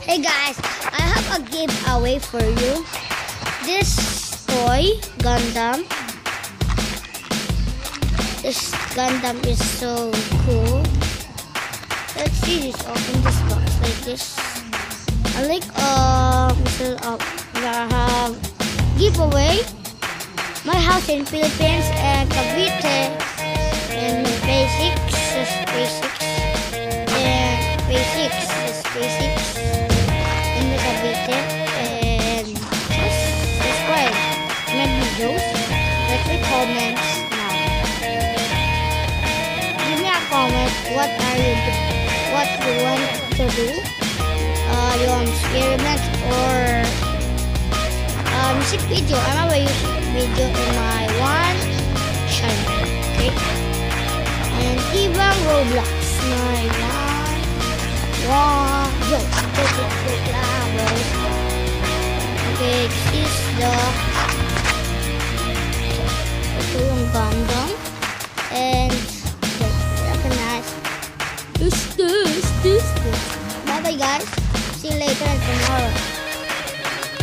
Hey guys, I have a giveaway for you. This toy Gundam. This Gundam is so cool. Let's see this. Open this box like this. I like have giveaway. My house in Philippines and Cavite and basics in the Cavite and just subscribe my videos. Let me comments now. Give me a comment. What you want to do? You want experiment or music video? I'm a music video in my one channel. Okay. And even Roblox my okay, this is ito yung Gundam and recognize this. Bye bye guys, see you later and tomorrow.